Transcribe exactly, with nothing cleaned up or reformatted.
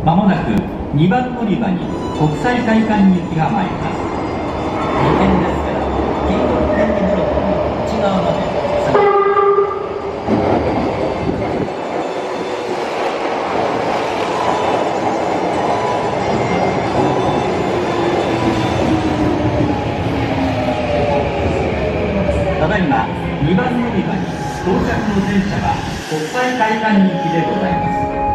まもなくにばん乗り場に国際会館行きが参ります。危険ですから黄色い点字ブロックの内側までただいまにばん乗り場に到着の電車は国際会館行きでございます。